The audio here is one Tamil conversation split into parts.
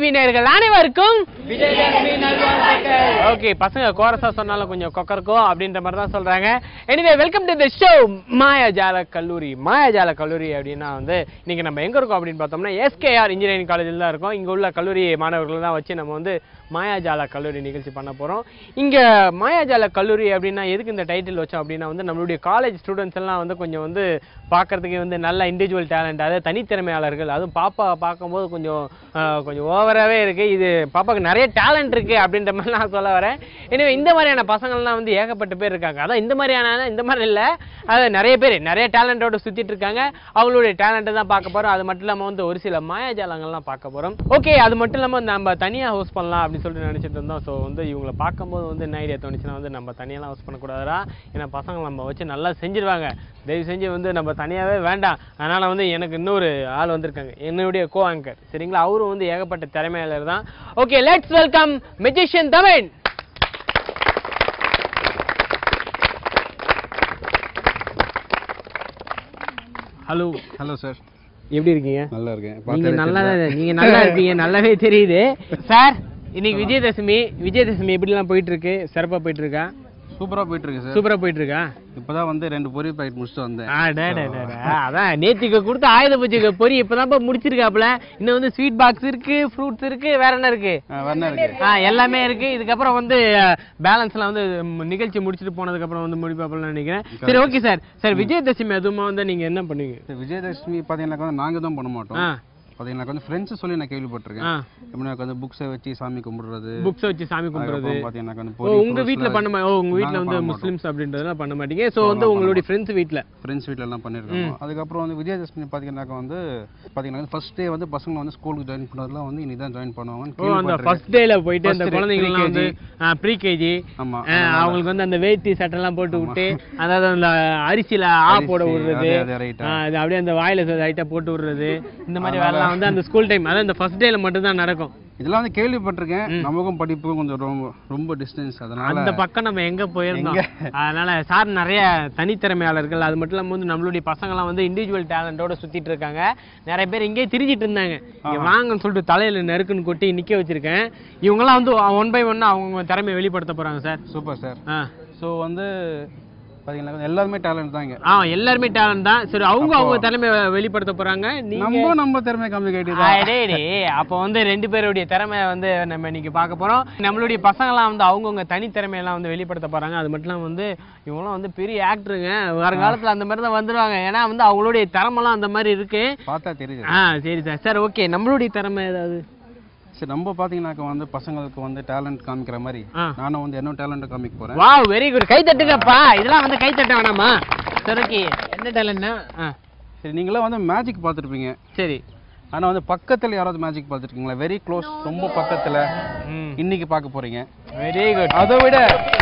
டிவி நேயர்கள் அனைவருக்கும் ஓகே பசங்க கோரஸா சொன்னாலும் கொஞ்சம் கொக்கர்க்கும் அப்படின்ற மாதிரி தான் சொல்றாங்க. Anyway welcome to the show மாயாஜால கல்லூரி. மாயாஜால கல்லூரி அப்படின்னா வந்து இன்னைக்கு நம்ம எங்க இருக்கோம் அப்படின்னு பார்த்தோம்னா எஸ்கேஆர் இன்ஜினியரிங் காலேஜில் தான் இருக்கோம். இங்க உள்ள கல்லூரி மாணவர்கள் தான் வச்சு நம்ம வந்து மாயாஜால கல்லூரி நிகழ்ச்சி பண்ண போறோம். இங்க மாயாஜால கல்லூரி அப்படின்னா எதுக்கு இந்த டைட்டில் வச்சோம் அப்படின்னா வந்து நம்மளுடைய காலேஜ் ஸ்டூடெண்ட்ஸ் எல்லாம் வந்து கொஞ்சம் வந்து பார்க்கறதுக்கு வந்து நல்ல இண்டிவிஜுவல் டேலண்ட், அதாவது தனித்திறமையாளர்கள். அதுவும் பாப்பா பார்க்கும்போது கொஞ்சம் ஓவராகவே இருக்கு. இது பாப்பாவுக்கு நிறைய டேலண்ட் இருக்கு அப்படின்ற மாதிரி நான் சொல்ல வரேன். எனவே இந்த மாதிரியான பசங்கள்லாம் வந்து ஏகப்பட்ட பேர் இருக்காங்க. அதான் இந்த மாதிரி இல்லை, அது நிறைய பேர் நிறைய டேலண்டோட சுத்திட்டு இருக்காங்க. அவங்களுடைய டேலண்ட்டை தான் பார்க்க போறோம். அது மட்டும் இல்லாமல் வந்து ஒரு சில மாயாஜாலங்கள்லாம் பார்க்க போறோம். ஓகே, அது மட்டும் இல்லாமல் நம்ம தனியாக ஹோஸ்ட் பண்ணலாம் அப்படின்னு சொல்லிட்டு நினைச்சிட்டு இருந்தோம். ஸோ வந்து இவங்களை பார்க்கும்போது வந்து என்ன ஐடியா தோணுச்சுன்னா வந்து நம்ம தனியெல்லாம் ஹோஸ்ட் பண்ணக்கூடாதா, ஏன்னா பசங்க நம்ம வச்சு நல்லா செஞ்சிருவாங்க. தயவு செஞ்சு வந்து நம்ம தனியாகவே வேண்டாம். அதனால் வந்து எனக்கு இன்னொரு ஆள் வந்திருக்காங்க, என்னுடைய கோ ஆங்கர். சரிங்களா, அவரும் வந்து ஏகப்பட்ட திறமையாளர் தான். ஓகே, லெட்ஸ் வெல்கம் மெஜிஷியன் தமன். ஹலோ ஹலோ சார், எப்படி இருக்கீங்க? நல்லா இருக்கேன். நீங்க நல்லா இருப்பீங்க, நல்லாவே தெரியுது சார். இன்னைக்கு விஜயதசமி எப்படிலாம் போயிட்டு இருக்கு? சிறப்பா போயிட்டு இருக்கா? சூப்பரா போயிட்டு இருக்கு சார். சூப்பரா போயிட்டு இருக்கா? இப்பதான் வந்து 2 பொரி பாக்கெட் முடிச்சுட்டு வந்தேன். அதான் நேத்திக்கு கொடுத்த ஆயுத பூஜைக்கு பொரி இப்பதான் முடிச்சிருக்காப்ல. இன்னும் வந்து ஸ்வீட் பாக்ஸ் இருக்கு, ஃப்ரூட்ஸ் இருக்கு, வேற என்ன இருக்கு? எல்லாமே இருக்கு. இதுக்கப்புறம் வந்து பேலன்ஸ்லாம் வந்து நிகழ்ச்சி முடிச்சுட்டு போனதுக்கு அப்புறம் வந்து முடிப்பாப்ல நினைக்கிறேன். சரி, ஓகே சார். சார் விஜயதசமி அதுமா வந்து நீங்க என்ன பண்ணுவீங்க? விஜயதசமி பாத்தீங்கன்னா நாங்க தான் பண்ண மாட்டோம். பாத்தீங்கன்னா வந்து ஃப்ரெண்ட்ஸ் சொல்லி நான் கேள்விப்பட்டிருக்கேன். எப்படின்னா வந்து புக்ஸை வச்சு சாமி கும்பிடுறது. பாத்தீங்கன்னா வந்து உங்க வீட்ல பண்ண உங்க வீட்ல வந்து முஸ்லிம்ஸ் அப்படின்றதெல்லாம் பண்ண மாட்டீங்க. சோ வந்து உங்களுடைய ஃப்ரெண்ட்ஸ் வீட்ல எல்லாம் பண்ணிருக்கோம். அதுக்கப்புறம் வந்து விஜயதசமி பாத்தீங்கன்னா வந்து ஃபர்ஸ்ட் டே வந்து பசங்க வந்து ஸ்கூலுக்கு ஜாயின் பண்ணதுலாம் வந்து இன்னைக்கு தான் ஜாயின் பண்ணுவாங்க. அந்த ஃபர்ஸ்ட் டேல போயிட்டு அந்த குழந்தைகள் வந்து ப்ரீ கேஜி அவங்களுக்கு வந்து அந்த வேட்டி சட்டை எல்லாம் போட்டு விட்டு, அதாவது அந்த அரிசியில போட விடுறது, அப்படியே அந்த வாயில லைட்டா போட்டு விடுறது, இந்த மாதிரி வேலை வந்து அந்த ஸ்கூல் டைம், அதாவது இந்த ஃபர்ஸ்ட் டேல மட்டும் தான் நடக்கும். இதெல்லாம் வந்து கேள்விப்பட்டிருக்கேன். நமக்கும் படிப்புக்கும் கொஞ்சம் ரொம்ப டிஸ்டன்ஸ், அதனால அந்த பக்கம் நம்ம எங்க போயிருந்தோம். அதனால சார் நிறைய தனித்திறமையாளர்கள், அது மட்டும் இல்லாம வந்து நம்மளுடைய பசங்க எல்லாம் வந்து இண்டிவிஜுவல் டேலண்டோட சுத்திட்டு இருக்காங்க. நிறைய பேர் இங்கே திரிஞ்சிட்டு இருந்தாங்க. வாங்கன்னு சொல்லிட்டு தலையில நெருக்குன்னு கொட்டி நிக்க வச்சிருக்கேன். இவங்க எல்லாம் வந்து 1 by 1 அவங்க திறமையை வெளிப்படுத்த போறாங்க சார். Super sir. ஸோ வந்து பாத்தீங்கன்னா எல்லாருமே டேலண்ட் தான் இங்க. எல்லாருமே டேலண்ட் தான். சரி, அவங்க திறமை வெளிப்படுத்த போறாங்க. நம்ம திறமை காமிக்கிட்டு அப்போ வந்து 2 பேருடைய திறமை வந்து நம்ம இன்னைக்கு பார்க்க போறோம். நம்மளுடைய பசங்களாம் வந்து அவங்கவுங்க தனி திறமையெல்லாம் வந்து வெளிப்படுத்த போறாங்க. அது மட்டும் இல்லாம வந்து இவங்களாம் வந்து பெரிய ஆக்டருங்க. வருங்காலத்துல அந்த மாதிரி தான் வந்துருவாங்க. ஏன்னா வந்து அவங்களுடைய திறமெல்லாம் அந்த மாதிரி இருக்கு, பார்த்தா தெரியுது. சரி சார். சார் ஓகே, நம்மளுடைய திறமை ஏதாவது? சரி, நம்ம பாத்தீங்கன்னாக்க வந்து பசங்களுக்கு வந்து டேலண்ட் காமிக்கிற மாதிரி நானும் வந்து என்ன டேலண்ட் காமிக்க போறேன். Wow, very good. கை தட்டுங்கப்பா. இதெல்லாம் வந்து கை தட்ட வேணாமா? சரி, ஓகே. என்ன டேலண்ட்னா? சரி, நீங்களாம் வந்து மேஜிக் பார்த்துருப்பீங்க. சரி, ஆனா வந்து பக்கத்துல யாராவது மேஜிக் பார்த்துருக்கீங்களா? வெரி க்ளோஸ், ரொம்ப பக்கத்துல இன்னைக்கு பார்க்க போறீங்க. Very good. அதை விட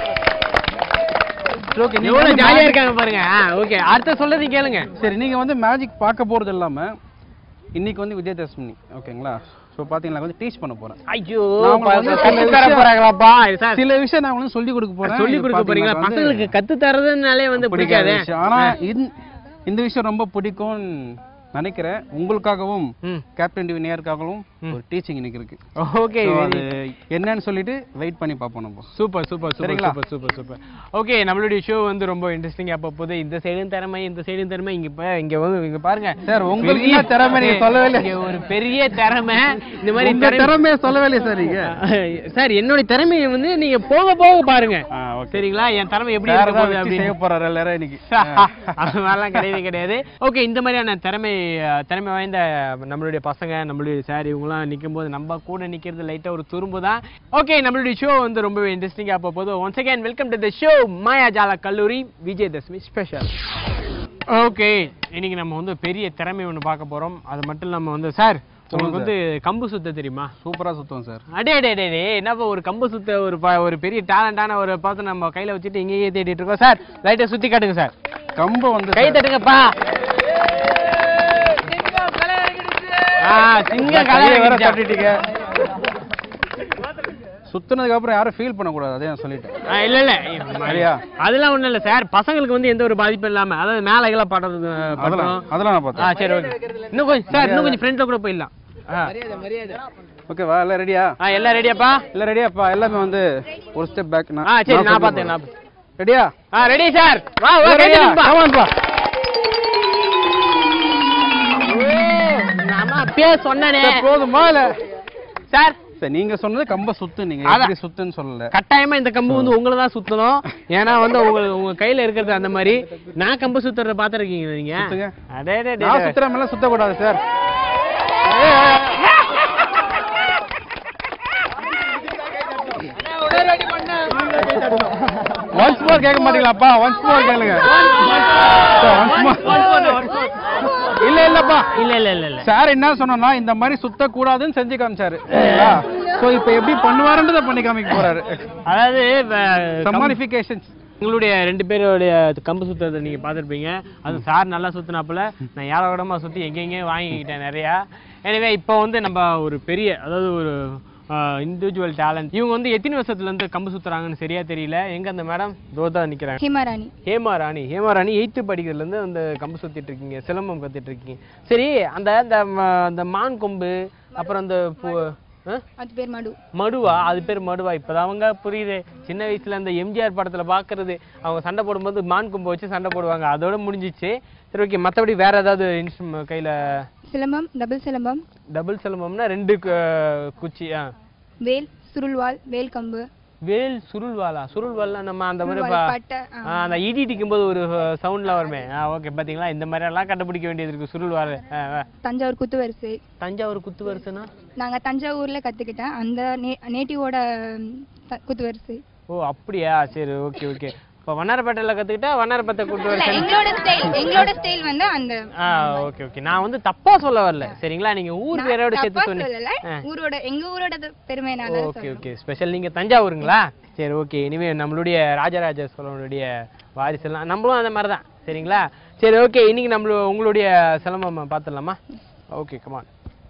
எவ்வளவு ஜாலியா இருக்காங்க பாருங்க. ஓகே, அடுத்த சொல்றது கேளுங்க. சரி, நீங்க வந்து மேஜிக் பார்க்க போறது இல்லாம இன்னைக்கு வந்து விஜயதசமி, ஓகேங்களா? சோ பாத்தீங்களா வந்து டீச் பண்ண போறேன். ஐயோ, கத்து தர போறாங்களாப்பா? சில விஷயம் நான் வந்து சொல்லி கொடுக்க போறேன். சொல்லி கொடுக்க போறீங்களா? பசங்களுக்கு கத்து தரதுனாலே வந்து பிடிக்காது. ஆனா இந்த விஷயம் ரொம்ப பிடிக்கும் நினைக்கிறேன். உங்களுக்காகவும் கேப்டன் டிவி நேயருக்காகவும் ஒரு டீச்சிங் இன்னைக்கு இருக்கு. ஓகே, என்னன்னு சொல்லிட்டு வெயிட் பண்ணி பார்ப்போம் நம்ம. Super super super super super. Okay, நம்மளுடைய ஷோ வந்து ரொம்ப இன்ட்ரெஸ்டிங்கா போகுது. இந்த சைடும் திறமை, இந்த சைடும் திறமை. இங்க வந்து இங்க பாருங்க சார், உங்களுக்கு திறமை நீங்க சொல்லவே இல்லை. ஒரு பெரிய திறமை. இந்த மாதிரி திறமையை சொல்லவே இல்லை சார் நீங்க. சார், என்னோட திறமையை வந்து நீங்க போக போக பாருங்க, சரிங்களா? என் திறமை எப்படி இருக்க போகுது அப்படின்னு போறாரு எல்லாரும் இன்னைக்கு. அது மாதிரிலாம் கிடையவே. ஓகே, இந்த மாதிரியான திறமை வாய்ந்த நம்மளுடைய பசங்க, நம்மளுடைய சார் இவங்கலாம் நிற்கும் போது நம்ம கூட நிக்கிறது லைட்டா ஒரு துரும்பு தான். ஓகே, நம்மளுடைய ஷோ வந்து ரொம்பவே இன்ட்ரெஸ்டிங்கா போகுது. Once again welcome to the show மாயாஜால கல்லூரி விஜயதசமி ஸ்பெஷல். ஓகே, இன்னைக்கு நம்ம வந்து பெரிய திறமை ஒன்று பார்க்க போறோம். அது மட்டும் இல்லாம வந்து சார், உங்களுக்கு வந்து கம்பு சுத்த தெரியுமா? சூப்பரா சுத்துவோம் சார். அடே என்னப்பா ஒரு கம்பு சுத்த ஒரு பெரிய டேலண்டான ஒரு பார்த்து நம்ம கையில வச்சுட்டு இங்கேயே தேடிட்டு இருக்கோம். சார், லைட்டா சுத்தி காட்டுங்க சார். கம்பு வந்து கை தட்டுங்கப்பா. சுத்தினதுக்கு அப்புறம் யாரும் ஃபீல் பண்ண கூடாது, அதே நான் சொல்லிட்டேன். இல்ல அதெல்லாம் ஒண்ணும் இல்ல சார். பசங்களுக்கு வந்து எந்த ஒரு பாதிப்பும் இல்லாம, அதாவது மேல படுறது அதெல்லாம் நான் பார்த்தேன். சரி, ஓகே. இன்னும் கொஞ்சம் சார், இன்னும் கொஞ்சம் ஃப்ரெண்ட்ல கூட போயிடலாம். ஓகேவா எல்லாம் ரெடியா? எல்லாம் ரெடியாப்பா? எல்லாம் ரெடியாப்பா? எல்லாமே வந்து ஒரு ஸ்டெப் பேக். சரி நான் பார்த்தேன். ரெடியா? Ready sir. வா ரெடியா? கமான்பா. நாம அப்பயே சொன்னனே. போதுமா இல்ல சார்? சரி நீங்க சொன்னது கம்ப சுத்து, நீங்க எப்படி சுத்துன்னு சொல்லல. கட்டாயமா இந்த கம்பு வந்து உங்களை தான் சுத்தணும். ஏன்னா வந்து உங்க கையில இருக்கிறது அந்த மாதிரி. நான் கம்பு சுத்துறத பாத்துருக்கீங்க நீங்க? நான் சுத்துற மேல சுத்தக்கூடாது சார். ஒன்ஸ் மோர் கேட்க மாட்டீங்களாப்பா? ஒன்ஸ் மோர் கேளுங்க. இல்ல இல்லப்பா, இல்ல சார் என்ன சொன்னா இந்த மாதிரி சுத்த கூடாதுன்னு செஞ்சு காமிச்சாரு. சோ இப்போ எப்படி பண்ணுவாருன்றத பண்ணி காமிக்க போறாரு. அதாவது சம்மரிஃபிகேஷன்ஸ். உங்களுடைய 2 பேருடைய கம்பு சுத்துறதை நீங்க பாத்துருப்பீங்க. அது சார் நல்லா சுத்தினாப்புல, நான் ஏழவிடமா சுத்தி எங்கெங்கே வாங்கிக்கிட்டேன் நிறையா. எனவே இப்போ வந்து நம்ம ஒரு பெரிய, அதாவது ஒரு இண்டிவிஜுவல் டேலண்ட். இவங்க வந்து எத்தனை வருஷத்துல இருந்து கம்பு சுத்துறாங்கன்னு சரியா தெரியல. எங்க அந்த மேடம் தோதா நிக்கிறாங்க? ஹேமாராணி 8th படிக்கிறதுல இருந்து அந்த கம்பு சுத்திட்டு இருக்கீங்க, சிலம்பம் கத்துட்டு இருக்கீங்க. சரி, அந்த மான் கொம்பு, அப்புறம் அந்த அது பேர் மடுவா? அது பேர் மடுவா? இப்பதான் அவங்க புரியுது. சின்ன வயசுல அந்த எம்ஜிஆர் படத்துல பாக்குறது, அவங்க சண்டை போடும்போது மான் கொம்பு வச்சு சண்டை போடுவாங்க, அதோட முடிஞ்சிச்சு. சரி ஓகே, மற்றபடி வேற ஏதாவது இன்ஸ்ட்ருமெண்ட் கையில? சிலம்பம், டபுள் சிலம்பம். டபுள் சிலம்பம்னா 2 குச்சி. வேல், சுருள்வாள், வேல் கம்பு. வேல் சுருள்வாளா? சுருள்வாள்னா நம்ம அந்த மாதிரி அந்த இடி இடிக்கும்போது ஒரு சவுண்ட்ல வருமே. ஓகே, பாத்தீங்களா? இந்த மாதிரி எல்லாம் கண்டுபிடிக்க வேண்டியது இருக்கு. சுருள்வாள். தஞ்சாவூர் குத்துவரிசை. தஞ்சாவூர் குத்துவரிசைனா? நாங்க தஞ்சாவூர்ல கத்துக்கிட்டேன், அந்த நேட்டிவோட குத்துவரிசை. ஓ அப்படியா? சரி ஓகே ஓகே. இப்போ வண்ணாரப்பேட்டையில கத்துக்கிட்டா வண்ணாரப்பேட்டை குத்துவரிசை. எங்களோட ஸ்டைல் வந்து அந்த. Okay okay. நான் வந்து தப்பா சொல்ல வரல, சரிங்களா? நீங்க ஊர் பேரோட சேர்த்து சொன்னீங்க. ஊரோட, எங்க ஊரோட பெருமைனால. Okay okay. ஸ்பெஷல். நீங்க தஞ்சாவூருங்களா? சரி ஓகே. இனிமே நம்மளுடைய ராஜராஜ சோழனுடைய வாரிசெல்லாம் நம்மளும் அந்த மாதிரி தான், சரிங்களா? சரி ஓகே. இன்னைக்கு உங்களுடைய சிலம்பம் பார்த்துடலாமா? Okay, come on.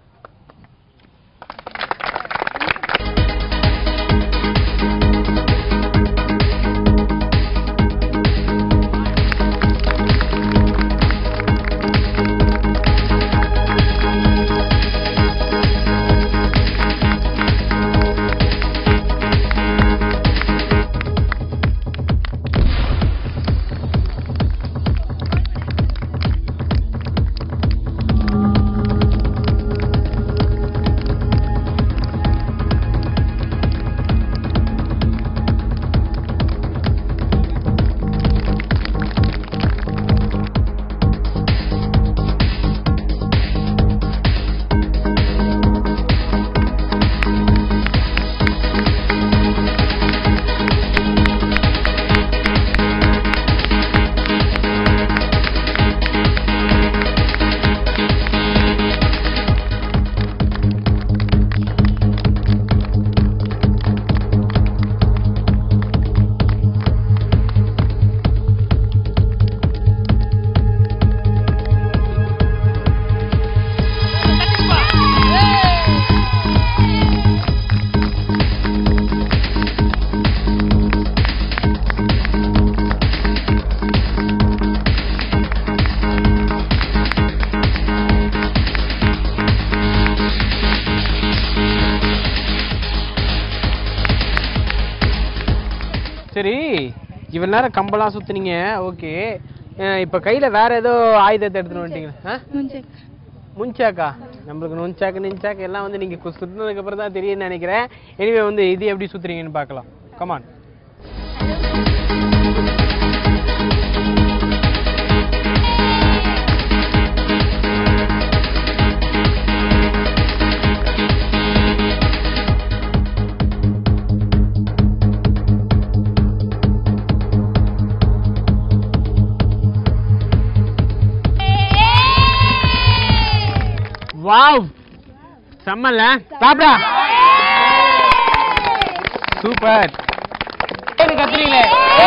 சரி, இவ்வளவு நேரம் கம்பெல்லாம் சுத்துனீங்க, ஓகே. இப்ப கையில வேற ஏதோ ஆயுதத்தை எடுத்துட்டு வந்துட்டீங்களா? முன்சாக்கா? நம்மளுக்கு நுஞ்சாக்கு நிஞ்சாக்கு எல்லாம் வந்து நீங்க சுத்தினதுக்கு அப்புறம் தான் தெரியும்னு நினைக்கிறேன். எனிவே வந்து இது எப்படி சுத்துறீங்கன்னு பார்க்கலாம். கமான். வாவ், செம்மல்ல? சாப்பிடா. சூப்பர். கத்துறீங்களே.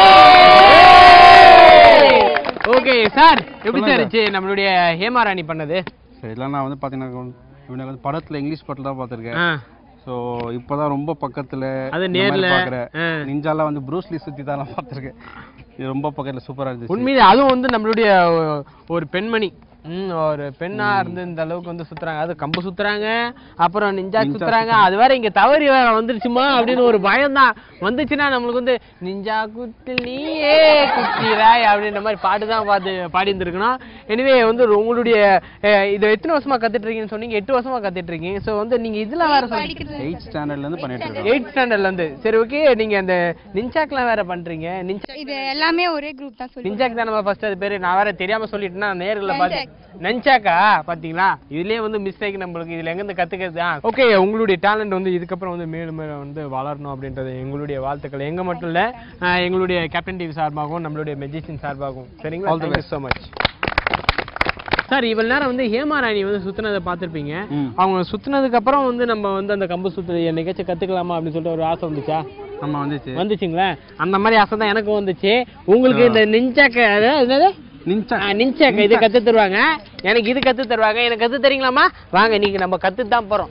ஓகே சார், எப்படி சார் இருந்துச்சு நம்மளுடைய ஹேமாராணி பண்ணது? இதெல்லாம் நான் வந்து பாத்தீங்கன்னா படத்துல இங்கிலீஷ் படத்துல தான் பாத்திருக்கேன். சோ இப்பதான் ரொம்ப பக்கத்துல அது நேர்ல பாக்குறேன். நிஞ்சால வந்து ப்ரூஸ்லி சுத்தி தான் பாத்திருக்கேன். இது ரொம்ப பக்கத்துல சூப்பரா இருந்துச்சு. உண்மையிலே அதுவும் வந்து நம்மளுடைய ஒரு பெண்மணி ஒரு பெண்ணா இருந்து இந்த அளவுக்கு வந்து சுத்துறாங்க, அது கம்பு சுத்துறாங்க, அப்புறம் நிஞ்சா சுத்துறாங்க. அது வேற இங்க தவறி வேற வந்துருச்சுமா அப்படின்னு ஒரு பயம் தான் வந்துச்சுன்னா நம்மளுக்கு வந்து நிஞ்சா குத்து நீயே குத்திராய் அப்படின்ற மாதிரி பாட்டு தான் பாடி இருந்திருக்கணும். எனவே வந்து உங்களுடைய இதை எத்தனை வருஷமா கத்துட்டு இருக்கீங்கன்னு சொன்னீங்க? 8 வருஷமா கத்துட்டு இருக்கீங்க. ஸோ வந்து நீங்க இதுல வேற 8th ஸ்டாண்டர்ட்ல இருந்து பண்ணிட்டு இருக்கேன். 8th ஸ்டாண்டர்ட்ல இருந்து. சரி ஓகே, நீங்க அந்த நிஞ்சாக்லாம் வேற பண்றீங்க. இது எல்லாமே ஒரே குரூப் தான் சொல்லி. நிஞ்சாக் தான் நம்ம ஃபர்ஸ்ட் அது பேரு. நான் வேற தெரியாம சொல்லிட்டேன்னா நேர்ல பாத்து நஞ்சாக்கா பாத்தீங்களா? இதுலயே வந்து மிஸ்டேக் நம்மளுக்கு. இதுல எங்க இருந்து கத்துக்கிறது? ஓகே, உங்களுடைய டேலண்ட் வந்து இதுக்கப்புறம் வந்து மேலும் மேலும் வந்து வளரணும் அப்படின்றது எங்களுடைய வாழ்த்துக்கள். எங்க மட்டும் இல்ல, எங்களுடைய கேப்டன் டிவி சார்பாகவும் நம்மளுடைய மெஜிஷியன் சார்பாகவும். சரிங்களா? All the best so much. Sir, இவ்வளவு நேரம் வந்து ஹேமா ராணி வந்து சுத்தினதை பார்த்திருப்பீங்க. அவங்க சுத்தினதுக்கு அப்புறம் வந்து நம்ம வந்து அந்த கம்பு சுத்து என்னைக்காச்சும் கத்துக்கலாமா அப்படின்னு சொல்லிட்டு ஒரு ஆசை வந்துச்சா? ஆமா வந்துச்சுங்களா? அந்த மாதிரி ஆசை தான் எனக்கும் வந்துச்சு. உங்களுக்கு இந்த நிஞ்சாக்க நிஞ்சாக்க இது கத்து தருவாங்க, எனக்கு இது கத்து தருவாங்க. எனக்கு கத்து தரீங்களாமா? வாங்க, நீங்க நம்ம கத்து தான் போறோம்.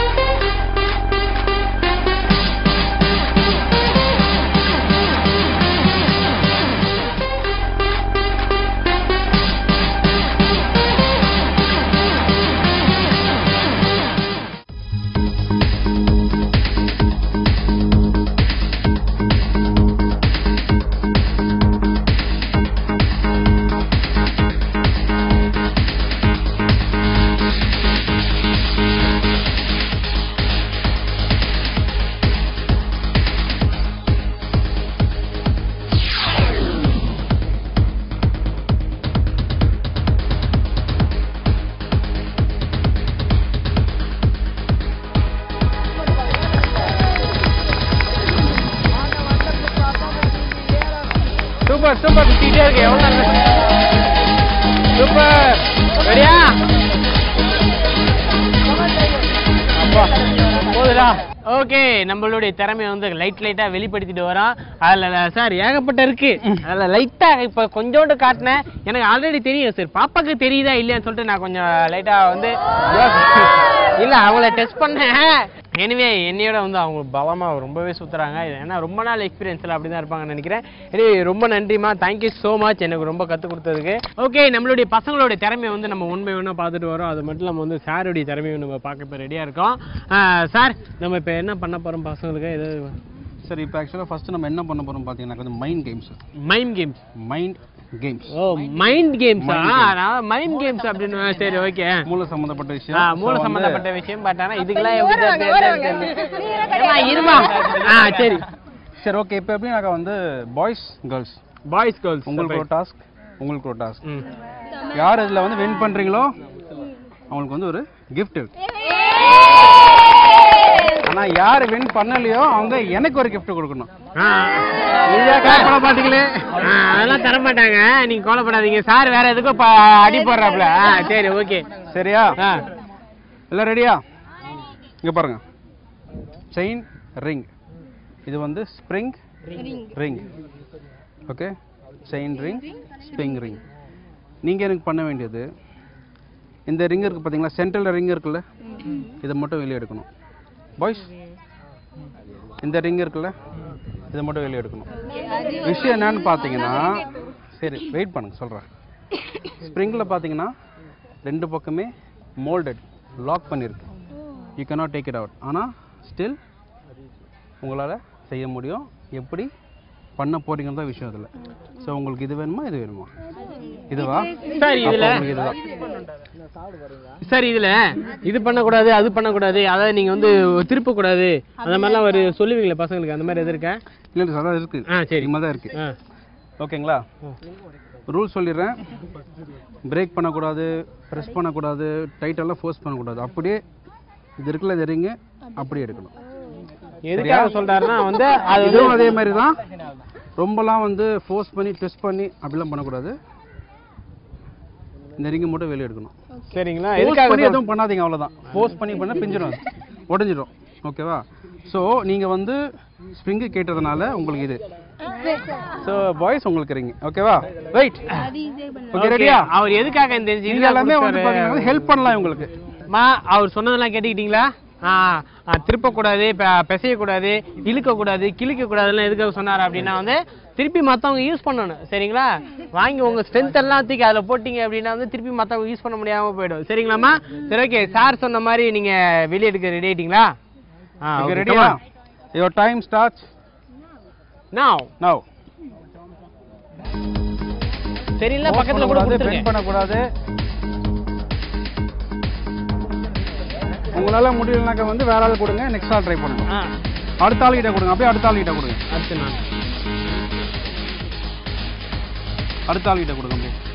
சூப்பர் சூப்பர், சுத்திட்டே இருக்கு. எவ்வளவு சூப்பர். ரெடியா? அப்பா போதுடா. ஓகே, நம்மளுடைய திறமையை வந்து லைட்டா வெளிப்படுத்திட்டு வரோம். அதுல சார் ஏகப்பட்ட இருக்கு. அதுல லைட்டா இப்ப கொஞ்சோண்டு காட்டினேன். எனக்கு ஆல்ரெடி தெரியும் சார், பாப்பாக்கு தெரியுதா இல்லையான்னு சொல்லிட்டு நான் கொஞ்சம் லைட்டா வந்து இல்ல அவங்கள டெஸ்ட் பண்ணேன். எனிவே என்னையோட வந்து அவங்க பலமா ரொம்பவே சுத்துறாங்க. ஏன்னா ரொம்ப நாள் எக்ஸ்பீரியன்ஸ்ல அப்படிதான் இருப்பாங்கன்னு நினைக்கிறேன். எனவே ரொம்ப நன்றிமா, தேங்க்யூ ஸோ மச் எனக்கு ரொம்ப கற்றுக் கொடுத்ததுக்கு. ஓகே, நம்மளுடைய பசங்களுடைய திறமையை வந்து நம்ம உண்மை ஒன்றா பார்த்துட்டு வரோம். அது மட்டும் நம்ம வந்து சாருடைய திறமையை நம்ம பார்க்க இப்போ ரெடியாக இருக்கோம். சார், நம்ம இப்போ என்ன பண்ண போகிறோம் பசங்களுக்கு? எது சார், இப்போ ஆக்சுவலாக ஃபர்ஸ்ட் நம்ம என்ன பண்ண போகிறோம் பார்த்தீங்கன்னா வந்து மைண்ட் கேம்ஸ். ஓ, மைண்ட் கேம்ஸா? மைண்ட் கேம்ஸ் அப்படின்னு. சரி ஓகே, மூளை சம்பந்தப்பட்ட விஷயம். மூளை சம்பந்தப்பட்ட விஷயம். பட் ஆனால் இதுக்கெல்லாம் இருமா. சரி சரி ஓகே. இப்போ எப்படின்னாக்கா வந்து பாய்ஸ் கேர்ள்ஸ் உங்களுக்கு ஒரு டாஸ்க். யார் இதில் வந்து வின் பண்ணுறீங்களோ அவங்களுக்கு வந்து ஒரு கிஃப்ட் இருக்கு. ஆனா யார் வின் பண்ணலையோ அவங்க எனக்கு ஒரு கிஃப்ட் கொடுக்கணும். பாத்தீங்களே, அதெல்லாம் தர மாட்டாங்க, நீங்க கோலப்படாதீங்க. சார் வேற எதுக்கும் அடி போடுறாப்ல. சரி ஓகே, சரியா? எல்லாம் ரெடியா? இங்க பாருங்க, செயின் ரிங். இது வந்து spring ring. Okay, chain ring, spring ring. நீங்க எனக்கு பண்ண வேண்டியது, இந்த ரிங் இருக்கு பாத்தீங்களா, சென்ட்ரல் ரிங் இருக்குல்ல, இதை மட்டும் வெளியே எடுக்கணும். பாய்ஸ், இந்த ரிங் இருக்குல்ல, இதை மட்டும் வெளியே எடுக்கணும். விஷயம் என்னன்னு பார்த்தீங்கன்னா, சரி வெயிட் பண்ணுங்க சொல்கிறேன். ஸ்ப்ரிங்கில் பார்த்தீங்கன்னா 2 பக்கமே மோல்டட், லாக் பண்ணியிருக்கு. You cannot take it out. ஆனால் ஸ்டில் உங்களால் செய்ய முடியும். எப்படி பண்ண போறீங்கன்னு தான் விஷயம் அதில். ஸோ உங்களுக்கு இது வேணுமா, இது வேணுமா? இதுவா? சரி, இதுல சரி, இதுல இது பண்ணக்கூடாது, அது பண்ணக்கூடாது, அதாவது நீங்க வந்து திருப்ப கூடாது, அந்த மாதிரிலாம் ஒரு சொல்லுவீங்களா பசங்களுக்கு? அந்த மாதிரி எது இருக்கா? இல்லை சார், அதான் இருக்கு. சரி, மாதிரி தான் இருக்கு. ஓகேங்களா? ரூல் சொல்லிடுறேன். பிரேக் பண்ணக்கூடாது, ப்ரெஸ் பண்ணக்கூடாது, டைட்டெல்லாம் ஃபோர்ஸ் பண்ணக்கூடாது. அப்படியே இது இருக்குல்ல, இது ரிங்கு அப்படியே எடுக்கணும். எதுக்காக சொல்றாருன்னா வந்து அதுவும் அதே மாதிரி தான். ரொம்பலாம் வந்து ஃபோர்ஸ் பண்ணி ட்விஸ்ட் பண்ணி அப்படிலாம் பண்ணக்கூடாது. இந்த ரிங்கை மட்டும் வெளியே எடுக்கணும். சரிங்களா? எதுவும் பண்ணாதீங்க, அவ்வளோதான். ஃபோர்ஸ் பண்ணி பண்ண பிஞ்சிடும், உடஞ்சிடும். ஓகேவா? ஸோ நீங்கள் வந்து ஸ்ப்ரிங்கு கேட்டதுனால உங்களுக்கு இது. ஸோ பாய்ஸ் உங்களுக்கு ரிங். ஓகேவா? ரைட். ஓகே, ரெடியா? அவர் எதுக்காக இந்த எல்லாமே வந்து ஹெல்ப் பண்ணலாம் உங்களுக்கு. அவர் சொன்னதெல்லாம் கேட்டுக்கிட்டீங்களா? திருப்பக்கூடாது, பிசையக்கூடாது, இழுக்கக்கூடாது, கிழிக்கக்கூடாதுலாம் எதுக்காக சொன்னார் அப்படின்னா வந்து திருப்பி மற்றவங்க யூஸ் பண்ணணும். சரிங்களா? வாங்கி உங்கள் ஸ்ட்ரென்த் எல்லாம் தூக்கி அதில் போட்டிங்க அப்படின்னா வந்து திருப்பி மற்றவங்க யூஸ் பண்ண முடியாமல் போயிடும். சரிங்களாம்மா? சரி, ஓகே. சார் சொன்ன மாதிரி நீங்கள் வெளியே எடுக்க ரெடி ஆகிட்டீங்களா? ரெடியா? Your time starts now. சரிங்களா? பக்கத்தில் கூட பெண்ட் பண்ணக்கூடாது. உங்களால முடியலனாக்க வந்து வேற ஆள் கொடுங்க, நெக்ஸ்ட் ஆள் ட்ரை பண்ணுங்க. அடுத்த ஆள் கிட்ட கொடுங்க, அப்படியே அடுத்த ஆள் கிட்ட கொடுங்க. அடுத்த ஆள் கிட்ட கொடுங்க அப்படியே.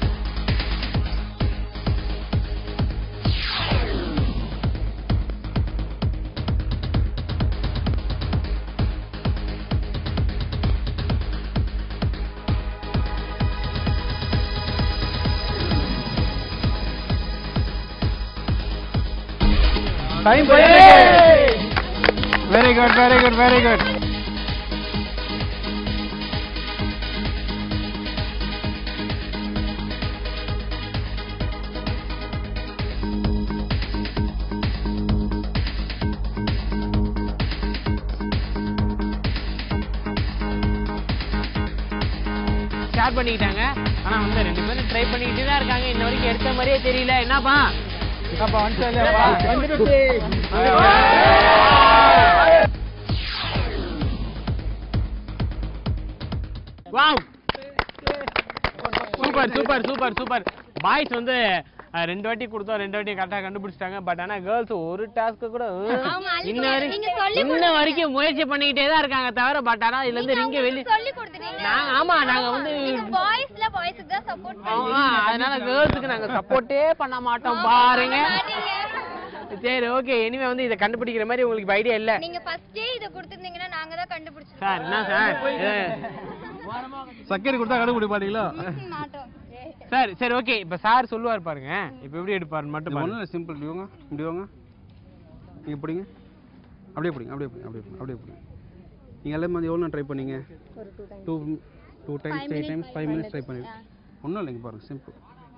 Time very good, very good, very good. Start பண்ணிக்கிட்டாங்க. ஆனா வந்து 2 பேரும் ட்ரை பண்ணிக்கிட்டே தான் இருக்காங்க. இன்ன வரைக்கும் எடுத்த மாதிரியே தெரியல. என்னப்பா wow, super super super super. Boys வந்து 2 வாட்டி கொடுத்தோம், 2 வாட்டி கரெக்டாக கண்டுபிடிச்சிட்டாங்க. பட் ஆனால் கேர்ள்ஸ் ஒரு டாஸ்க்கு கூட இன்ன வரைக்கும் முயற்சி பண்ணிக்கிட்டே தான் இருக்காங்க தவிர. பட் ஆனால் இதுல இருந்து ரிங்க வெளியே நாங்க வந்து அதனால கேர்ள்ஸுக்கு நாங்க சப்போர்ட்டே பண்ண மாட்டோம் பாருங்க. சரி, ஓகே. இனிமே வந்து இதை கண்டுபிடிக்கிற மாதிரி உங்களுக்கு ஐடியா இல்ல. நீங்க ஃபர்ஸ்டே இத கொடுத்திருந்தீங்கன்னா நாங்க தான் கண்டுபிடிச்சோம். சார் என்ன சார் சக்கரை கொடுத்தா கண்டுபிடி பாத்தீங்களா? சார் சரி, ஓகே. இப்ப சார் சொல்லுவார் பாருங்க. இப்ப எப்படி எடுப்பாரு மட்டும் பாருங்க. ஒண்ணும் சிம்பிள். இப்படி வாங்க. நீங்க பிடிங்க. அப்படியே பிடிங்க, அப்படியே பிடிங்க, அப்படியே பிடிங்க. நீங்க எல்லாமே வந்து எவ்வளவு ட்ரை பண்ணீங்க? 2 டைம்ஸ் 3 டைம்ஸ் 5 மினிட்ஸ் ட்ரை பண்ணீங்க. ஒண்ணும் இல்லைங்க, பாருங்க சிம்பிள்.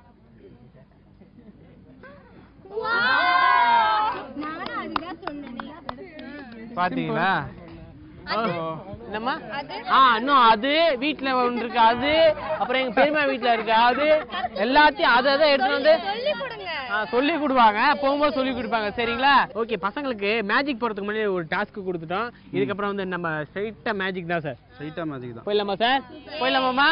பாத்தீங்களா? என்னம்மா? இன்னும் அது வீட்டுல ஒன்று இருக்கு, அது அப்புறம் எங்க பெரியம்மா வீட்டுல இருக்கு, அது எல்லாத்தையும் அதை எடுத்து வந்து சொல்லி கொடுப்பாங்க. போகும்போது சொல்லி கொடுப்பாங்க. சரிங்களா? ஓகே. பசங்களுக்கு மேஜிக் போறதுக்கு முன்னாடி ஒரு டாஸ்க் கொடுத்துட்டோம். இதுக்கப்புறம் வந்து நம்ம ஸ்ட்ரைட்டா மேஜிக் தான் சார். ஸ்ட்ரைட்டா மேஜிக் தான். போயிடலாமா சார்? போயிடலாமாம்மா?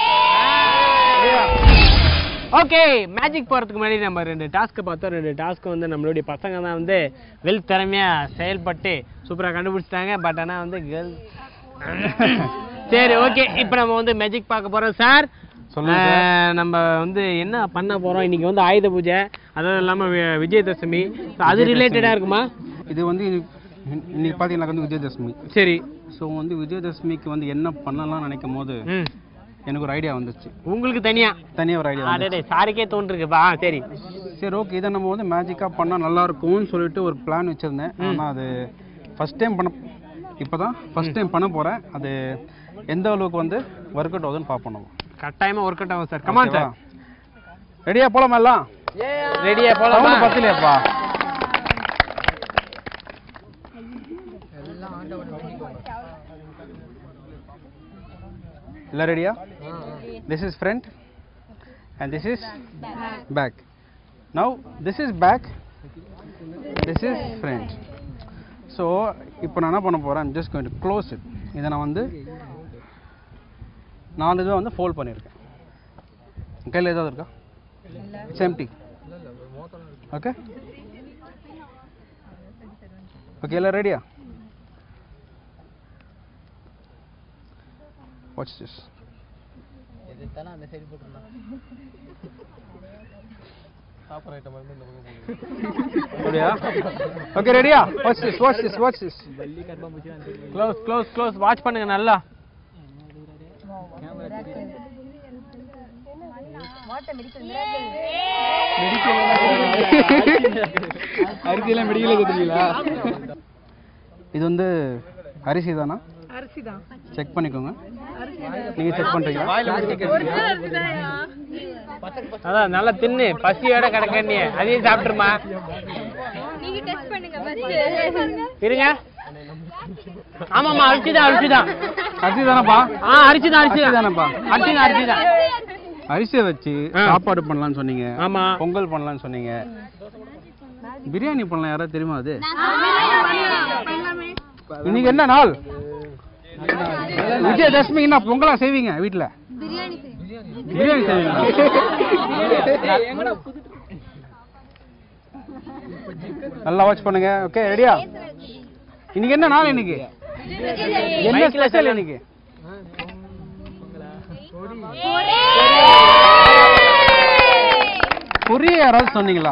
ஓகே. மேஜிக் போறதுக்கு முன்னாடி நம்ம 2 டாஸ்க்கை பார்த்தோம். 2 டாஸ்க் வந்து நம்மளுடைய பசங்க தான் வந்து வெல் திறமையா செயல்பட்டு சூப்பரா கண்டுபிடிச்சிட்டாங்க. பட் ஆனா வந்து கேர்ள். சரி, ஓகே. இப்போ நம்ம வந்து மேஜிக் பார்க்க போறோம் சார். நம்ம வந்து என்ன பண்ண போறோம் இன்னைக்கு வந்து ஆயுத பூஜை, அதுவும் இல்லாம விஜயதசமி. அது ரிலேட்டடா இருக்குமா? இது வந்து இன்னைக்கு பாத்தீங்கன்னா வந்து விஜயதசமி. சரி. ஸோ வந்து விஜயதசமிக்கு வந்து என்ன பண்ணலாம்னு நினைக்கும் போது எனக்கு ஒரு ஐடியா வந்துச்சு. உங்களுக்கு தனியா ஒரு ஐடியா? சாருக்கே தோன்றிருக்குப்பா. சரி சரி, ஓகே. இதை நம்ம வந்து மேஜிக்கா பண்ணா நல்லா இருக்கும்னு சொல்லிட்டு ஒரு பிளான் வச்சிருந்தேன். ஆனா அது ஃபர்ஸ்ட் டைம் இப்போதான் ஃபர்ஸ்ட் டைம் பண்ண போறேன். அது எந்த அளவுக்கு வந்து ஒர்க் அவுட் ஆகுதுன்னு பார்ப்போம். நம்ம கட்டாயமா ஒர்க் அவுட் ஆகும் சார். Come on sir. ரெடியா போலாமா? எல்லாம் ரெடியா போலாமா? பத்தலையாப்பா? எல்லாம் ரெடியா? This is front and this is back. Now this is back, this is front. So இப்போ நான் என்ன பண்ண போறேன்? I'm just going to close it. இதை நான் வந்து 4 இதுவா வந்து ஃபோல்ட் பண்ணியிருக்கேன். கையில் ஏதாவது இருக்கா? It's empty. Okay? Okay, எல்லாம் ரெடியா? Watch this. Okay, ready? Watch this, watch this, watch this. Close. Watch பண்ணுங்க நல்லா. இது வந்து அரிசி தானா? அரிசி தான். செக் பண்ணிக்கோங்க. நீங்க செக் பண்றீங்களா? அதான் நல்லா தின்னு பசியோட கிடக்க நீ அதையும் சாப்பிட்டுருமா. நீங்க டெஸ்ட் பண்ணுங்க. இருங்க. ஆமாம்மா அரிசிதான் அரிசிதான் அரிசி தானப்பா? அரிசிதான் அரிசிதான் தானப்பா? அரிசிதான். அரிசியை வச்சு சாப்பாடு பண்ணலாம்னு சொன்னீங்க. ஆமா. பொங்கல் பண்ணலாம்னு சொன்னீங்க. பிரியாணி பண்ணலாம், யாராவது தெரியுமா அது? இன்னைக்கு என்ன நாள்? விஜயதசமி. என்ன பொங்கலா செய்வீங்க வீட்டுல? பிரியாணி செய்வீங்க. நல்லா வாட்ச் பண்ணுங்க. ஓகே, ரெடியா? இன்னைக்கு என்ன நாள்? இன்னைக்கு என்ன ஸ்பெஷல்? இன்னைக்கு பொரிய யாராவது சொன்னீங்களா?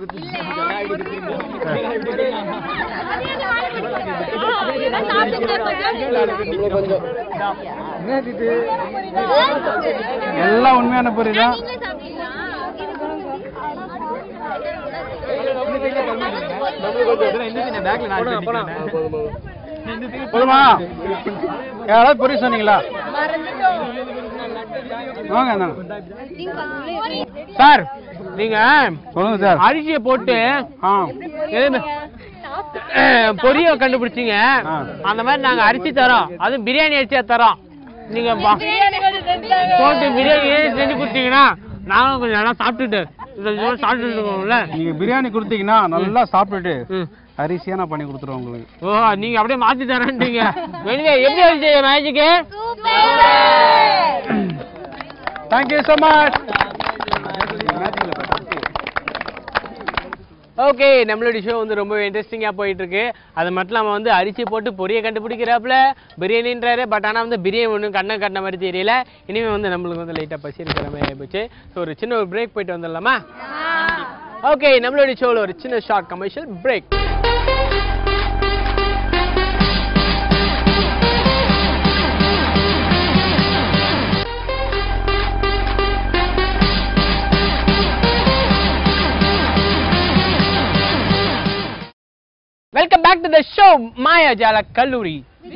எல்லாம் உண்மையான பொரியா? போதுமா? யாராவது பொரி சொன்னீங்களா? வாங்க சார். நீங்க சொல்லுங்க சார். அரிசியை போட்டு பொரிய கண்டுபிடிச்சீங்க. அந்த மாதிரி நாங்க அரிசி தரோம், அதுவும் பிரியாணி அரிசியா தரோம். நீங்க போட்டு பிரியாணி செஞ்சு கொடுத்தீங்கன்னா நாங்களும் கொஞ்சம் நல்லா சாப்பிட்டுட்டு இருக்கோம்ல. நீங்க பிரியாணி கொடுத்தீங்கன்னா நல்லா சாப்பிட்டுட்டு அரிசியா நான் பண்ணி கொடுத்துருவோம் உங்களுக்கு. ஓ, நீங்க அப்படியே மாத்தி தரேன்றீங்க. எப்படி அரிசி magic? Thank you so much. Okay, நம்மளுடைய ஷோ வந்து ரொம்ப இன்ட்ரெஸ்டிங்காக போயிட்டு இருக்கு. அது மட்டும் இல்லாமல் வந்து அரிசி போட்டு பொரியை கண்டுபிடிக்கிறாப்புல பிரியாணின்றாரு. பட் ஆனால் வந்து பிரியாணி ஒன்றும் கண்ணை கட்டின மாதிரி தெரியல. இனிமேல் வந்து நம்மளுக்கு வந்து லைட்டாக பசி இருக்கிற மாதிரி ஆகிப்போச்சு. ஸோ ஒரு சின்ன ஒரு பிரேக் போயிட்டு வந்துடலாமா? ஓகே, நம்மளுடைய ஷோவில் ஒரு சின்ன short commercial break. Welcome back to the show மாயாஜால கல்லூரி.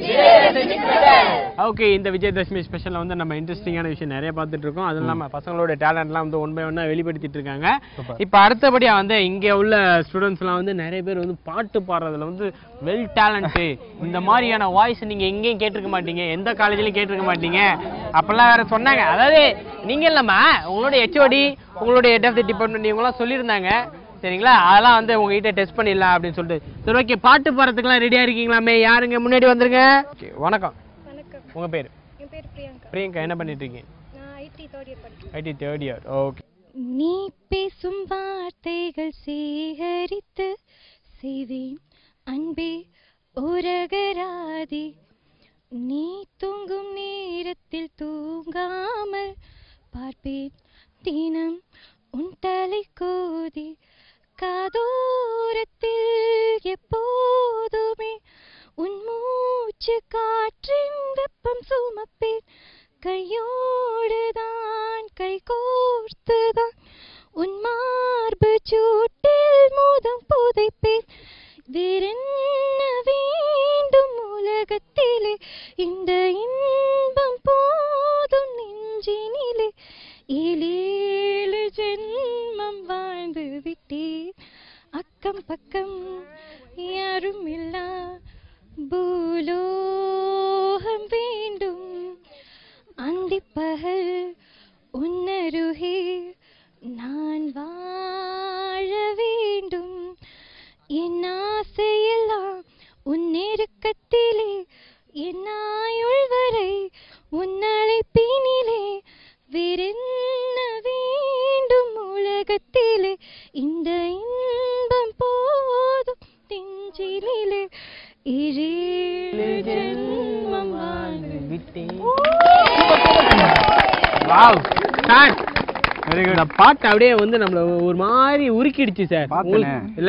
ஓகே, இந்த விஜயதசமி ஸ்பெஷலில் வந்து நம்ம இன்ட்ரெஸ்டிங்கான விஷயம் நிறைய பார்த்துட்டு இருக்கோம். அதுவும் இல்லாமல் பசங்களோட டேலண்ட்லாம் வந்து ஒன் பை ஒன்னாக வெளிப்படுத்திட்டு இருக்காங்க. இப்போ அடுத்தபடியாக வந்து இங்கே உள்ள ஸ்டூடெண்ட்ஸ்லாம் வந்து நிறைய பேர் வந்து பாட்டு பாடுறதுல வந்து வெல் டேலண்ட்டு. இந்த மாதிரியான வாய்ஸ் நீங்கள் எங்கேயும் கேட்டிருக்க மாட்டீங்க, எந்த காலேஜ்லையும் கேட்டிருக்க மாட்டீங்க அப்போல்லாம் வேற சொன்னாங்க. அதாவது நீங்கள் இல்லாமா உங்களோட ஹெச்ஓடி, உங்களோட ஹெட் ஆஃப் தி டிபார்ட்மெண்ட் இவங்களாம் சொல்லியிருந்தாங்க. சரிங்களா? அதெல்லாம் வந்து உங்ககிட்ட டெஸ்ட் பண்ணிடலாம் அப்படின்னு சொல்லிட்டு. சரி, ஓகே, பாட்டு பாடுறதுக்குலாம் ரெடியாக இருக்கீங்களாமே? யாருங்க முன்னாடி வந்துருங்க. வணக்கம். உங்கள் பேர்? என் பேர் பிரியங்கா. பிரியங்கா, என்ன பண்ணிட்டு இருக்கீங்க? நான் ஐடி 3rd இயர் படிக்கிறேன். IT 3rd year. ஓகே. நீ பேசும் வார்த்தைகள் சேகரித்து செய்வேன் அன்பே உரகராதி. நீ தூங்கும் நேரத்தில் தூங்காமல் பார்ப்பேன் தினம் உன் தலை கோதி. காதோரத்தில் எப்போதுமே உன் மூச்சு காற்றின் வெப்பம் சுமப்பேன். கையோடுதான் கை கோர்த்துதான் உன் மார்பு சூட்டில் மோதம் புதைப்பேன். வேறென்ன வேண்டும் உலகத்திலே, இந்த இன்பம் போதும் நெஞ்சினிலே. 7 ஜென்மம் வாழ்ந்து விட்டேன், அக்கம் பக்கம் யாரும் இல்லா பூலோகம் வேண்டும். அந்திப்பகல் உன்னருகே நான் வாழ வேண்டும். என் ஆசையெல்லாம் உன் நெருக்கத்திலே, என் ஆயுள் வரை உன் அழைப்பினிலே. வேறென்ன வேண்டும் உலகத்திலே, இந்த இன்பம் போதும் நெஞ்சினிலே. 7 ஜென்மம் வாழ்ந்து விட்டேன். வாவ் சார், இந்த பாட்டு அப்படியே வந்து நம்மள ஒரு மாதிரி உருக்கிடுச்சு சார். இல்ல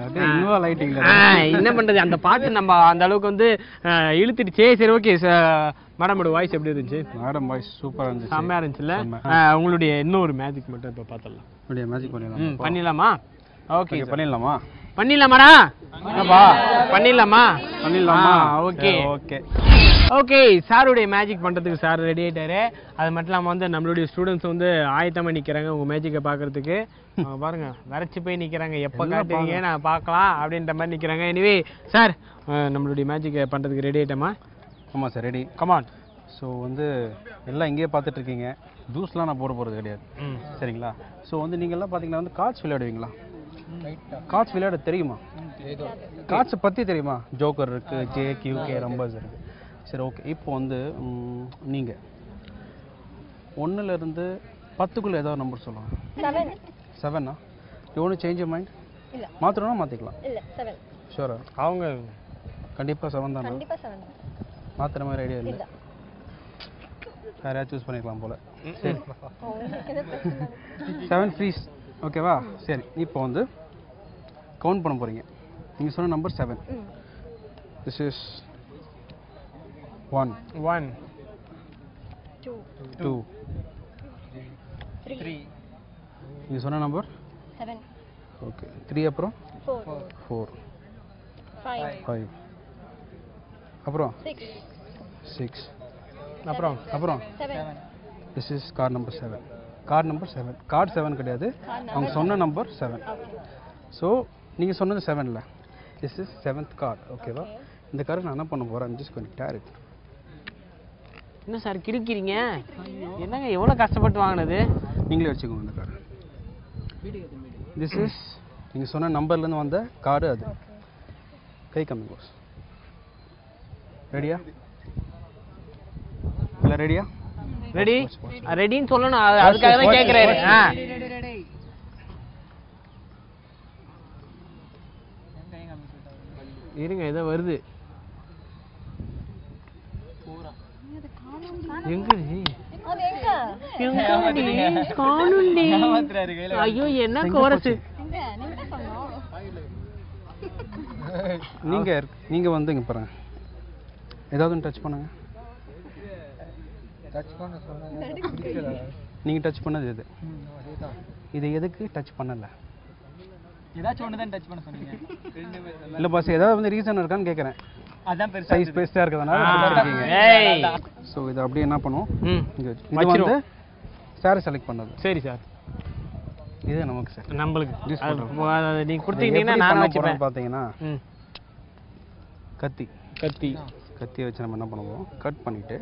என்ன பண்றது, அந்த பாட்டு நம்ம அந்த அளவுக்கு வந்து இழுத்துடுச்சே. சரி, ஓகே மேடமோட வாய்ஸ் எப்படி இருந்துச்சு? மேடம் வாய்ஸ் சூப்பரா இருந்துச்சு, செம்மையா இருந்துச்சுல்ல? உங்களுடைய இன்னொரு மேஜிக் மட்டும் இப்போ பார்த்துடலாம். மேஜிக் பண்ணிடலாமா? ஓகே, பண்ணிடலாமா? பண்ணிடலாமாடா? என்னப்பா பண்ணிடலாமா? பண்ணிடலாமா? Okay okay okay. சாருடைய மேஜிக் பண்ணுறதுக்கு சார் ரெடி ஆகிட்டாரு. அது மட்டும் இல்லாமல் வந்து நம்மளுடைய ஸ்டூடெண்ட்ஸ் வந்து ஆயத்தமாக நிற்கிறாங்க உங்கள் மேஜிக்கை பார்க்குறதுக்கு. பாருங்க விரைச்சி போய் நிற்கிறாங்க, எப்போ காட்டுவீங்க நான் பார்க்கலாம் அப்படின்ற மாதிரி நிற்கிறாங்க. எனிவே சார் நம்மளுடைய மேஜிக்கை பண்ணுறதுக்கு ரெடி ஆகிட்டோமா? ஆமாம் சார் ரெடி. கமான். ஸோ வந்து எல்லாம் இங்கேயே பார்த்துட்டு இருக்கீங்க. ஜூஸ்லாம் நான் போட போகிறது கிடையாது சரிங்களா? ஸோ வந்து நீங்கள்லாம் பார்த்தீங்கன்னா வந்து கார்ட்ஸ் விளையாடுவீங்களா? கார்ட்ஸ் விளையாட தெரியுமா? கார்ட்ஸை பற்றி தெரியுமா? ஜோக்கர் இருக்குது, ஜே கியூகே நம்பர்ஸ் இருக்குது. சரி ஓகே. இப்போ வந்து நீங்கள் 1லேருந்து 10க்குள்ளே ஏதாவது நம்பர் சொல்லுவாங்க. 7ஆ? You want to change your mind? இல்ல மாற்றணும்னா மாற்றிக்கலாம். இல்ல 7. ஷூரா? அவங்க கண்டிப்பாக 7 தானே? கண்டிப்பா 7. மாற்றுற மாதிரி ஐடியா இல்லை. இல்ல வேறு யாராவது சூஸ் பண்ணிக்கலாம் போல். சரி 7 ஃப்ரீஸ் ஓகேவா? சரி இப்போ வந்து கவுண்ட் பண்ண போகிறீங்க. நீங்கள் சொன்ன நம்பர் 7. திஸ் இஸ் 1 1 2 3 நீங்கள் சொன்ன நம்பர் 7 ஓகே 3 அப்புறம் 4 4 5 5 அப்புறம் 6 6 அப்புறம் 7 this is card number 7. Card number 7. Card 7 கிடையாது, அவங்க சொன்ன நம்பர் 7. ஸோ நீங்கள் சொன்னது 7ல திஸ் இஸ் 7th கார்டு ஓகேவா? இந்த கார்டு நான் என்ன பண்ண போகிறேன், ஜஸ்ட் கொஞ்சம் டேரக்ட். என்ன சார் கிறுக்கிறீங்க? என்னங்க எவ்வளோ கஷ்டப்பட்டு வாங்கினது? நீங்களே வச்சுக்கோங்க இந்த கார்டு. திஸ் இஸ் நீங்கள் சொன்ன நம்பர்லேருந்து வந்த கார்டு. அது கை கம்மி கோஸ். ரெடியா? இல்லை ரெடியா? ரெடி ரெடின்னு சொல்லணும், அதுக்காக தான் கேட்குறாரு. இருங்க ஏதோ வருது. எங்கடி காணுண்டி? ஐயோ என்ன கோரஸ். நீங்க வந்து இங்க பாருங்க, ஏதாவது டச் பண்ணுங்க. நீங்க டச் பண்ணது எது? இது எதுக்கு டச் பண்ணல? ஏதாச்சும் ஒன்று தான் டச் பண்ண சொன்னீங்க. இல்ல பாஸ், ஏதாவது வந்து ரீசன் இருக்கான்னு கேக்குறேன். அதான் பெருசா சைஸ் பெருசா இருக்கறதுனால இருக்கீங்க. ஏய் சோ இது அப்படியே என்ன பண்ணுவோம், இங்க இது வச்சிரும். வந்து சார் செலக்ட் பண்ணது. சரி சார், இது நமக்கு சார் நம்மளுக்கு Juice போட்டுருவோம். நீங்க கொடுத்தீங்கன்னா நான் வச்சுப்பேன். பாத்தீங்கன்னா கத்தி கத்தி கத்தியை வச்சு நம்ம என்ன பண்ணுவோம், கட் பண்ணிட்டு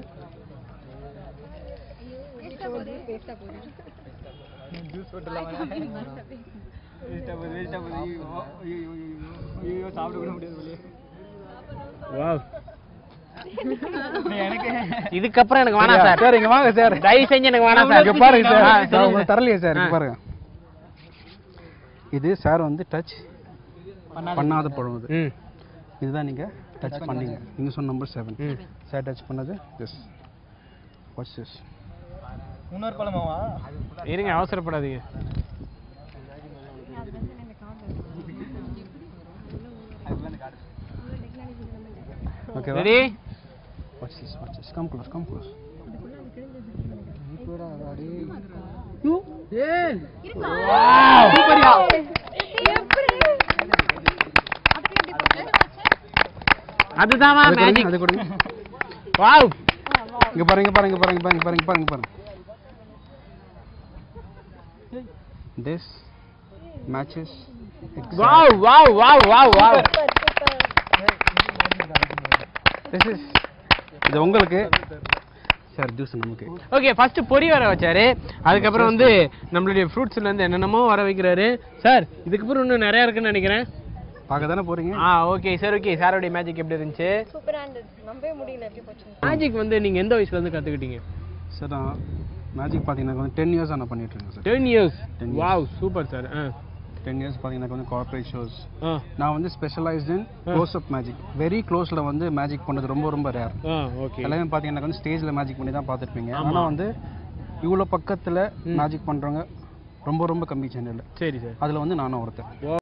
ஜூஸ் போட்டுலாம் வெஜிடபிள் ஐயோ சாப்பிட கூட முடியாது வெளியே. வாவ் எனக்கு இதுக்கப்புறம் எனக்கு வேணாம் சார். சார் இங்க வாங்க சார், தயவு செஞ்சு எனக்கு வேணாம் சார். இங்க பாருங்க சார், நான் உங்களுக்கு தரலையே சார். இங்க பாருங்க, இது சார் வந்து டச் பண்ணாத பழம். இது இதுதான் நீங்க டச் பண்ணீங்க. நீங்க சொன்ன நம்பர் 7. சார் டச் பண்ணது திஸ். What's this? இன்னொரு பழமாவா? இருங்க அவசரப்படாதீங்க. Okay ready? What's this? What's this? Come close, come close. சூப்பர்யா. அதுதான் மேஜிக். அது கொடுங்க. வாவ் இங்க பாருங்க, பாருங்க, பாருங்க, பாருங்க, பாருங்க, பாருங்க, பாருங்க. This matches exactly. Wow wow wow wow wow. This is இது உங்களுக்கு சார், ஜூஸ் நமக்கு. ஓகே, ஃபர்ஸ்ட் பொரி வர வச்சாரு, அதுக்கப்புறம் வந்து நம்மளுடைய ஃப்ரூட்ஸ்ல இருந்து என்னென்னமோ வர வைக்கிறாரு சார். இதுக்கப்புறம் இன்னும் நிறைய இருக்குன்னு நினைக்கிறேன். பார்க்க தானே போறீங்க? Okay sir. ஓகே, சாரோடைய மேஜிக் எப்படி இருந்துச்சு? சூப்பரா இருந்தது, நம்பவே முடியல எப்படி போச்சு. மேஜிக் வந்து நீங்க எந்த வயசுல இருந்து கத்துக்கிட்டீங்க? சார் நான் மேஜிக் பார்த்தீங்கன்னா வந்து 10 இயர்ஸ் நான் பண்ணிட்டு இருக்கேன் sir. 10 years. Wow super sir. 10 years பார்த்தீங்கன்னா வந்து கார்ப்பரேட் ஷோஸ். நான் வந்து specialised in close up magic. Very க்ளோஸில் வந்து மேஜிக் பண்ணது ரொம்ப ரொம்ப ரேர். ஓகே, எல்லாமே பார்த்தீங்கன்னா வந்து ஸ்டேஜில் மேஜிக் பண்ணி தான் பார்த்துருப்பீங்க. ஆனால் வந்து இவ்வளோ பக்கத்தில் மேஜிக் பண்ணுறவங்க ரொம்ப ரொம்ப கம்மி சேனல். சரி சார். அதில் வந்து நானும் ஒருத்தர்.